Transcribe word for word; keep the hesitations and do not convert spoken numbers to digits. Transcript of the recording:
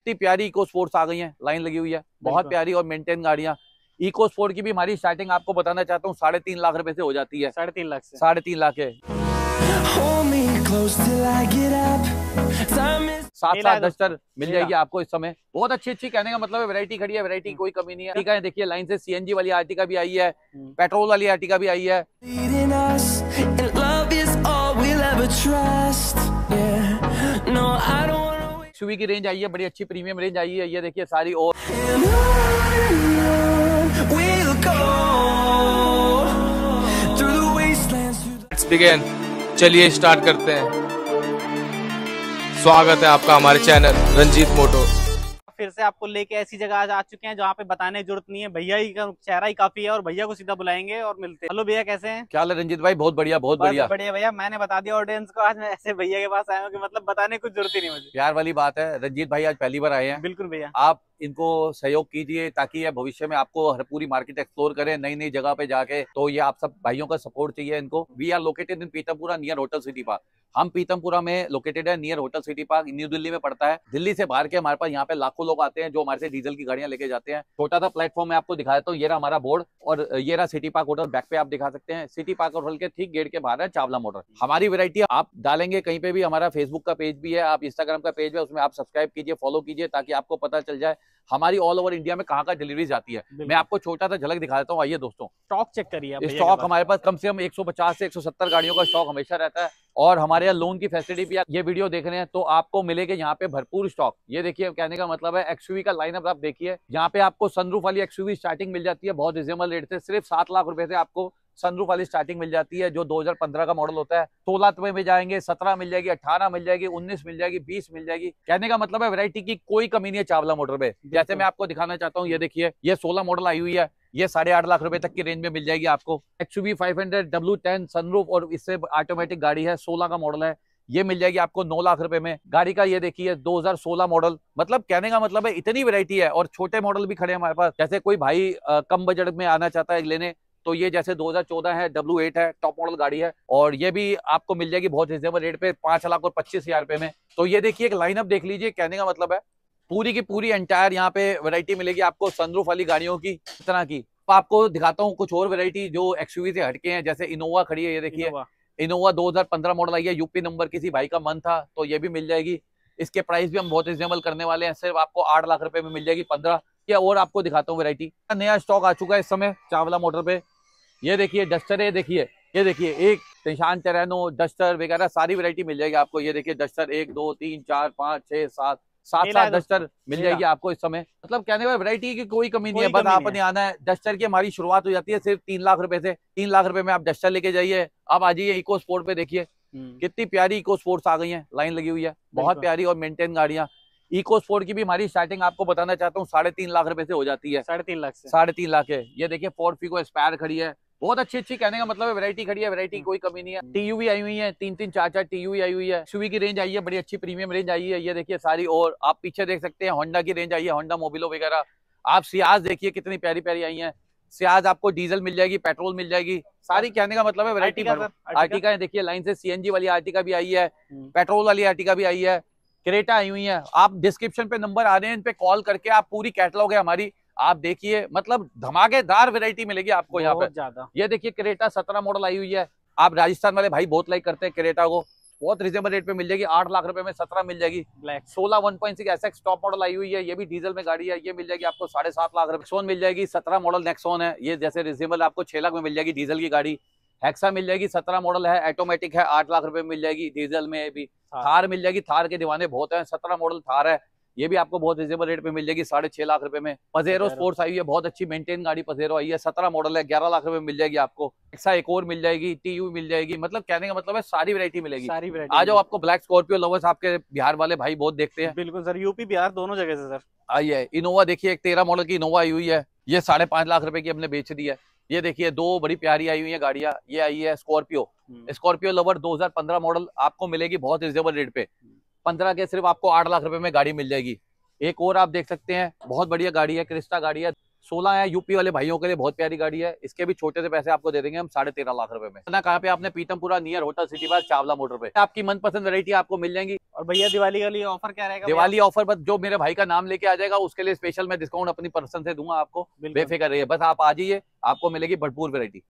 कितनी प्यारी eco sports आ गई हैं, लाइन लगी हुई है, बहुत प्यारी और मेंटेन गाड़ियां। इको स्पोर्ट की भी हमारी स्टार्टिंग आपको बताना चाहता हूँ साढ़े तीन लाख रुपए से हो जाती है। साढ़े तीन लाख से साढ़े तीन लाख है। सात सात डस्टर मिल जाएगी आपको इस समय। बहुत अच्छी अच्छी कहने का मतलब है वैरायटी खड़ी है, वैरायटी कोई कमी नहीं है। ठीक है, देखिए लाइन से सीएनजी वाली आर्टिका भी आई है, पेट्रोल वाली आर्टिका भी आई है। एक्सयूवी की रेंज आई है, बड़ी अच्छी प्रीमियम रेंज आई है। ये देखिए सारी और चलिए स्टार्ट करते हैं। स्वागत है आपका हमारे चैनल रंजीत मोटो। फिर से आपको लेके ऐसी जगह आ चुके हैं जहाँ पे बताने की जरूरत नहीं है, भैया ही का चेहरा ही काफी है और भैया को सीधा बुलाएंगे और मिलते हैं। हेलो भैया, कैसे हैं? क्या हाल है रंजीत भाई? बहुत बढ़िया, बहुत बढ़िया बढ़िया भैया। मैंने बता दिया ऑडियंस को, आज मैं ऐसे भैया के पास आया हूँ कि मतलब बताने की जरूरत ही नहीं मुझे। प्यार वाली बात है, रंजीत भाई आज पहली बार आए हैं। बिल्कुल भैया, आप इनको सहयोग कीजिए ताकि ये भविष्य में आपको हर पूरी मार्केट एक्सप्लोर करें, नई नई जगह पे जाके। तो ये आप सब भाइयों का सपोर्ट चाहिए इनको। We are located in Pitampura near hotel City Park. हम पीतमपुरा में लोकेटेड है, near hotel City Park, New Delhi में पड़ता है। दिल्ली से बाहर के हमारे पास यहाँ पे लाखों लोग आते हैं जो हमारे से डीजल की गाड़ियां लेके जाते हैं। छोटा सा प्लेटफॉर्म में आपको दिखाया तो ये रहा हमारा बोर्ड और ये रहा सिटी पार्क होटल। बैक पे आप दिखा सकते हैं, सिटी पार्क होटल के ठीक गेट के बाहर है चावला मोटर। हमारी वैरायटी आप डालेंगे कहीं पे भी, हमारा फेसबुक का पेज भी है, आप इंस्टाग्राम का पेज है, उसमें आप सब्सक्राइब कीजिए, फॉलो कीजिए ताकि आपको पता चल जाए हमारी ऑल ओवर इंडिया में कहाँ का डिलीवरी जाती है। मैं आपको छोटा सा झलक दिखा देता हूँ। आइए दोस्तों, स्टॉक चेक करिए। स्टॉक हमारे पास कम से कम एक सौ पचास से एक सौ सत्तर गाड़ियों का स्टॉक हमेशा रहता है और हमारे यहाँ लोन की फैसिलिटी भी। ये वीडियो देख रहे हैं तो आपको मिलेगा यहाँ पे भरपूर स्टॉक। ये देखिए, कहने का मतलब है एक्सयूवी का लाइनअप आप देखिए। यहाँ पे आपको सनरूफ वाली एक्सयूवी स्टार्टिंग मिल जाती है बहुत रिजनेबल रेट से, सिर्फ सात लाख रुपए से आपको सनरूफ वाली स्टार्टिंग मिल जाती है, जो दो हज़ार पंद्रह का मॉडल होता है। सोलह में जाएंगे, सत्रह मिल जाएगी, अठारह मिल जाएगी, उन्नीस मिल जाएगी, बीस मिल जाएगी। कहने का मतलब है वैरायटी की कोई कमी नहीं है चावला मोटर पे। जैसे मैं आपको दिखाना चाहता हूँ, ये देखिए, ये सोलह मॉडल आई हुई है, ये साढ़े आठ लाख रुपए तक की रेंज में मिल जाएगी आपको। XUV five hundred W ten sunroof और इससे ऑटोमेटिक गाड़ी है, सोलह का मॉडल है, ये मिल जाएगी आपको नौ लाख रुपए में। गाड़ी का ये देखिए दो हज़ार सोलह मॉडल। मतलब कहने का मतलब है इतनी वैरायटी है और छोटे मॉडल भी खड़े हैं हमारे पास। जैसे कोई भाई आ, कम बजट में आना चाहता है लेने, तो ये जैसे दो हज़ार चौदह है, डब्ल्यू एट है, टॉप मॉडल गाड़ी है और ये भी आपको मिल जाएगी बहुत रिजनेबल रेट पे, पांच लाख और पच्चीस हजार रुपए में। तो ये देखिए एक लाइनअप देख लीजिए। कहने का मतलब है पूरी की पूरी एंटायर यहाँ पे वैरायटी मिलेगी आपको सनरूफ वाली गाड़ियों की इस तरह की। तो आपको दिखाता हूँ कुछ और वैरायटी जो एक्सयूवी से हटके हैं। जैसे इनोवा खड़ी है, ये देखिए इनोवा दो हज़ार पंद्रह मॉडल आई है, यूपी नंबर किसी भाई का मन था तो ये भी मिल जाएगी। इसके प्राइस भी हम बहुत रिजनेबल करने वाले हैं, सिर्फ आपको आठ लाख रुपए में मिल जाएगी, पंद्रह। या और आपको दिखाता हूँ वैरायटी। नया स्टॉक आ चुका है इस समय चावला मोटर पे। ये देखिए डस्टर है, देखिए ये देखिए एक निशान टेरेनो डस्टर वगैरह सारी वैरायटी मिल जाएगी आपको। ये देखिए डस्टर एक दो तीन चार पाँच छह सात सात सात डस्टर मिल जाएगी आपको इस समय। मतलब कहने वाले वैरायटी की कोई कमी नहीं है, बस आपने आना है। डस्टर की हमारी शुरुआत हो जाती है सिर्फ तीन लाख रुपए से। तीन लाख रुपए में आप डस्टर लेके जाइए। अब आ जाइए इको स्पोर्ट पे, देखिए कितनी प्यारी इको स्पोर्ट्स आ गई है, लाइन लगी हुई है, बहुत प्यारी और मेंटेन गाड़ियां। इको स्पोर्ट की भी हमारी स्टार्टिंग आपको बताना चाहता हूँ साढ़े तीन लाख रुपए से हो जाती है। साढ़े तीन लाख से साढ़े तीन लाख है। ये देखिए फोर्ड फिगो एस्पायर खड़ी है, बहुत अच्छी अच्छी कहने का मतलब है वैरायटी खड़ी है, वैरायटी कोई कमी नहीं है। टीयूवी आई हुई है, तीन तीन चार चार टीयूवी आई हुई है। एक्सयूवी की रेंज आई है, बड़ी अच्छी प्रीमियम रेंज आई है। ये देखिए सारी, और आप पीछे देख सकते हैं होंडा की रेंज आई है, होंडा मोबिलो वगैरह। आप सियाज देखिए कितनी प्यारी प्यारी आई है। सियाज आपको डीजल मिल जाएगी, पेट्रोल मिल जाएगी, सारी कहने का मतलब है वैरायटी। आर्टिका है, देखिए लाइन से सीएनजी वाली आर्टिका भी आई है, पेट्रोल वाली आर्टिका भी आई है, क्रेटा आई हुई है। आप डिस्क्रिप्शन पे नंबर आ रहे हैं, इन पे कॉल करके आप पूरी कैटलॉग है हमारी, आप देखिए। मतलब धमाकेदार वैरायटी मिलेगी आपको यहाँ पे ज्यादा। ये देखिए क्रेटा सत्रह मॉडल आई हुई है। आप राजस्थान वाले भाई बहुत लाइक करते हैं क्रेटा को, बहुत रिजनेबल रेट पे मिल जाएगी, आठ लाख रुपए में सत्रह मिल जाएगी। ब्लैक सोलह one point six SX top model आई हुई है, ये भी डीजल में गाड़ी है, ये मिल जाएगी आपको साढ़े सात लाख रुपए। नेक्सॉन मिल जाएगी, सत्रह मॉडल नेक्सॉन है, ये जैसे रिजनेबल आपको छह लाख में मिल जाएगी डीजल की गाड़ी। हेक्सा मिल जाएगी, सत्रह मॉडल है, ऑटोमेटिक है, आठ लाख रुपए में मिल जाएगी डीजल में भी। थार मिल जाएगी, थार के दीवाने बहुत हैं, सत्रह मॉडल थार है, ये भी आपको बहुत रिजनेबल रेट पे मिल जाएगी साढ़े छह लाख रुपए में। पजेरो स्पोर्ट्स आई है, बहुत अच्छी मेंटेन गाड़ी पजेरो आई है, सत्रह मॉडल है, ग्यारह लाख रुपए में मिल जाएगी आपको। एक्सा एक और मिल जाएगी, टीयू मिल जाएगी। मतलब कहने का मतलब है सारी वैरायटी मिलेगी, सारी वैरायटी। आ जाओ, आपको ब्लैक स्कॉर्पियो लवर्स आपके बिहार वाले भाई बहुत देखते हैं। बिल्कुल सर, यूपी बिहार दोनों जगह से सर। आइए इनोवा देखिए, एक तेरह मॉडल की इनोवा आई हुई है, ये साढ़े पांच लाख रुपए की हमने बेच दी है। ये देखिए दो बड़ी प्यारी आई हुई है गाड़ियां, ये आई है स्कॉर्पियो, स्कॉर्पियो लवर दो हज़ार पंद्रह मॉडल आपको मिलेगी बहुत रिजनेबल रेट पे, पंद्रह के सिर्फ आपको आठ लाख रुपए में गाड़ी मिल जाएगी। एक और आप देख सकते हैं बहुत बढ़िया गाड़ी है, क्रिस्टा गाड़ी है, सोलह है, यूपी वाले भाइयों के लिए बहुत प्यारी गाड़ी है। इसके भी छोटे से पैसे आपको दे देंगे हम साढ़े तेरह लाख रुपए में। ना कहाँ पे आपने Pitampura near hotel City Park Chawla motor पे आपकी मनपसंद वैरायटी आपको मिल जाएंगी। और भैया दिवाली का लिए ऑफर क्या रहेगा? दिवाली ऑफर बस जो मेरे भाई का नाम लेके आ जाएगा उसके लिए स्पेशल मैं डिस्काउंट अपनी पर्सन से दूंगा आपको, बेफिक्र रहिए। बस आप आ जाइए, आपको मिलेगी भरपूर वैरायटी।